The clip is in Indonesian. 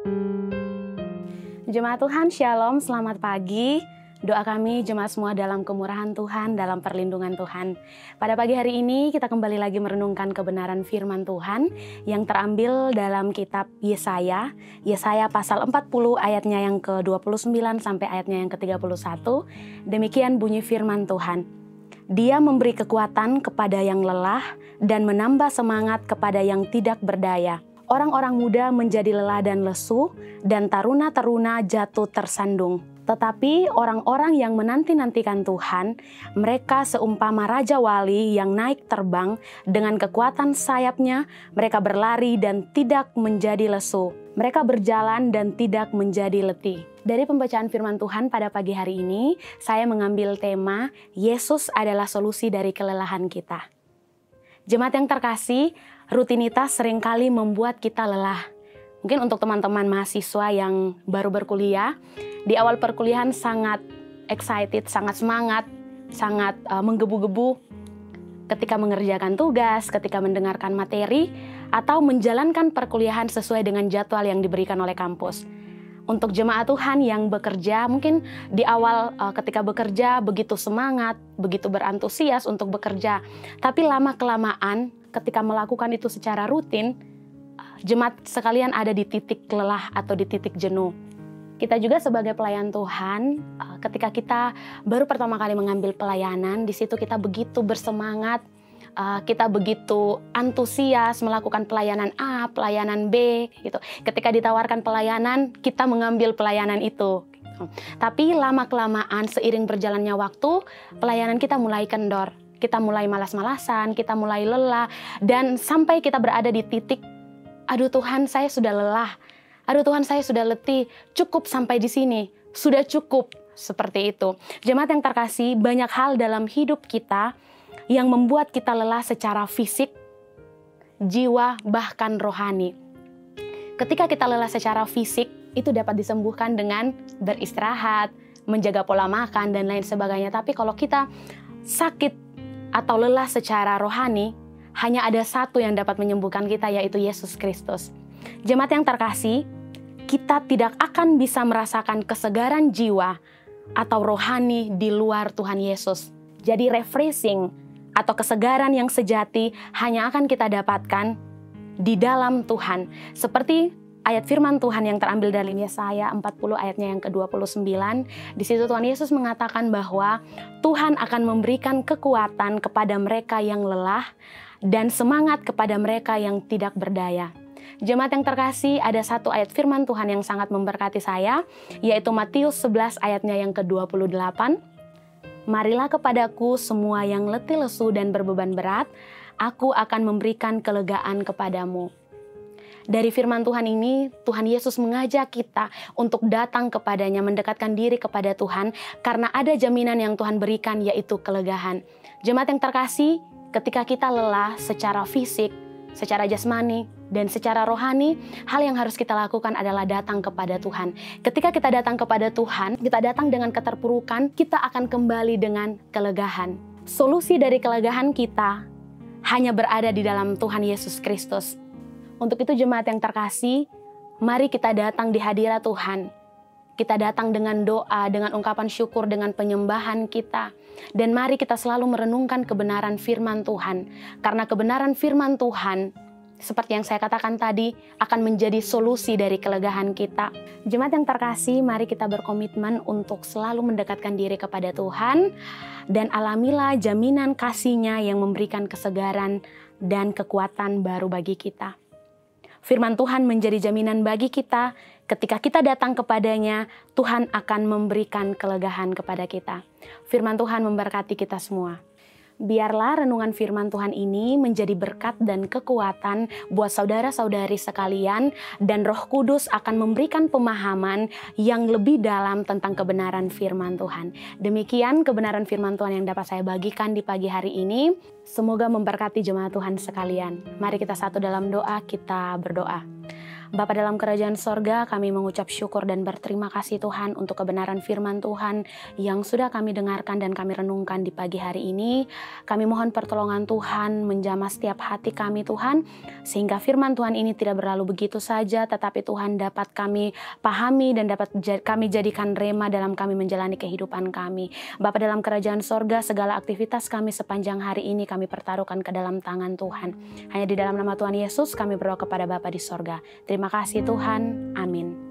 Jemaat Tuhan, Shalom, selamat pagi. Doa kami jemaat semua dalam kemurahan Tuhan, dalam perlindungan Tuhan. Pada pagi hari ini kita kembali lagi merenungkan kebenaran firman Tuhan yang terambil dalam kitab Yesaya. Yesaya pasal 40 ayatnya yang ke-29 sampai ayatnya yang ke-31. Demikian bunyi firman Tuhan. Dia memberi kekuatan kepada yang lelah dan menambah semangat kepada yang tidak berdaya. Orang-orang muda menjadi lelah dan lesu, dan taruna-taruna jatuh tersandung. Tetapi orang-orang yang menanti-nantikan Tuhan, mereka seumpama Raja Wali yang naik terbang dengan kekuatan sayapnya, mereka berlari dan tidak menjadi lesu. Mereka berjalan dan tidak menjadi letih. Dari pembacaan firman Tuhan pada pagi hari ini, saya mengambil tema, Yesus adalah solusi dari kelelahan kita. Jemaat yang terkasih, rutinitas seringkali membuat kita lelah. Mungkin untuk teman-teman mahasiswa yang baru berkuliah, di awal perkuliahan sangat excited, sangat semangat, sangat menggebu-gebu ketika mengerjakan tugas, ketika mendengarkan materi, atau menjalankan perkuliahan sesuai dengan jadwal yang diberikan oleh kampus. Untuk jemaat Tuhan yang bekerja, mungkin di awal ketika bekerja begitu semangat, begitu berantusias untuk bekerja. Tapi lama-kelamaan ketika melakukan itu secara rutin, jemaat sekalian ada di titik lelah atau di titik jenuh. Kita juga sebagai pelayan Tuhan, ketika kita baru pertama kali mengambil pelayanan, di situ kita begitu bersemangat, kita begitu antusias melakukan pelayanan A, pelayanan B, gitu. Ketika ditawarkan pelayanan, kita mengambil pelayanan itu. Gitu. Tapi lama-kelamaan seiring berjalannya waktu, pelayanan kita mulai kendor. Kita mulai malas-malasan, kita mulai lelah, dan sampai kita berada di titik, aduh Tuhan, saya sudah lelah. Aduh Tuhan, saya sudah letih. Cukup sampai di sini. Sudah cukup. Seperti itu. Jemaat yang terkasih, banyak hal dalam hidup kita yang membuat kita lelah secara fisik, jiwa, bahkan rohani. Ketika kita lelah secara fisik, itu dapat disembuhkan dengan beristirahat, menjaga pola makan, dan lain sebagainya. Tapi kalau kita sakit atau lelah secara rohani, hanya ada satu yang dapat menyembuhkan kita, yaitu Yesus Kristus. Jemaat yang terkasih, kita tidak akan bisa merasakan kesegaran jiwa atau rohani di luar Tuhan Yesus. Jadi refreshing atau kesegaran yang sejati hanya akan kita dapatkan di dalam Tuhan. Seperti ayat firman Tuhan yang terambil dari Yesaya 40 ayatnya yang ke-29. Di situ Tuhan Yesus mengatakan bahwa Tuhan akan memberikan kekuatan kepada mereka yang lelah dan semangat kepada mereka yang tidak berdaya. Jemaat yang terkasih, ada satu ayat firman Tuhan yang sangat memberkati saya, yaitu Matius 11 ayatnya yang ke-28. Marilah kepadaku semua yang letih lesu dan berbeban berat, aku akan memberikan kelegaan kepadamu. Dari firman Tuhan ini, Tuhan Yesus mengajak kita untuk datang kepadanya, mendekatkan diri kepada Tuhan, karena ada jaminan yang Tuhan berikan, yaitu kelegaan. Jemaat yang terkasih, ketika kita lelah secara fisik, secara jasmani, dan secara rohani, hal yang harus kita lakukan adalah datang kepada Tuhan. Ketika kita datang kepada Tuhan, kita datang dengan keterpurukan, kita akan kembali dengan kelegaan. Solusi dari kelegaan kita hanya berada di dalam Tuhan Yesus Kristus. Untuk itu jemaat yang terkasih, mari kita datang di hadirat Tuhan. Kita datang dengan doa, dengan ungkapan syukur, dengan penyembahan kita. Dan mari kita selalu merenungkan kebenaran firman Tuhan. Karena kebenaran firman Tuhan, seperti yang saya katakan tadi, akan menjadi solusi dari kelegaan kita. Jemaat yang terkasih, mari kita berkomitmen untuk selalu mendekatkan diri kepada Tuhan. Dan alamilah jaminan kasih-Nya yang memberikan kesegaran dan kekuatan baru bagi kita. Firman Tuhan menjadi jaminan bagi kita. Ketika kita datang kepadanya, Tuhan akan memberikan kelegaan kepada kita. Firman Tuhan memberkati kita semua. Biarlah renungan firman Tuhan ini menjadi berkat dan kekuatan buat saudara-saudari sekalian, dan Roh Kudus akan memberikan pemahaman yang lebih dalam tentang kebenaran firman Tuhan. Demikian kebenaran firman Tuhan yang dapat saya bagikan di pagi hari ini. Semoga memberkati jemaat Tuhan sekalian. Mari kita satu dalam doa, kita berdoa. Bapa dalam kerajaan sorga, kami mengucap syukur dan berterima kasih Tuhan untuk kebenaran firman Tuhan yang sudah kami dengarkan dan kami renungkan di pagi hari ini. Kami mohon pertolongan Tuhan menjamah setiap hati kami Tuhan, sehingga firman Tuhan ini tidak berlalu begitu saja, tetapi Tuhan dapat kami pahami dan dapat kami jadikan rema dalam kami menjalani kehidupan kami. Bapa dalam kerajaan sorga, segala aktivitas kami sepanjang hari ini kami pertaruhkan ke dalam tangan Tuhan. Hanya di dalam nama Tuhan Yesus kami berdoa kepada Bapa di sorga. Terima kasih Tuhan. Amin.